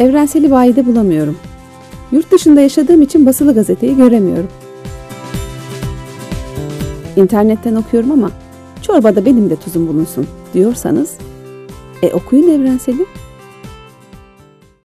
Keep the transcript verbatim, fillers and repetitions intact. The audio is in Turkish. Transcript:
Evrenseli Vahide bulamıyorum. Yurt dışında yaşadığım için basılı gazeteyi göremiyorum. İnternetten okuyorum ama çorbada benim de tuzum bulunsun diyorsanız, e okuyun Evrenseli.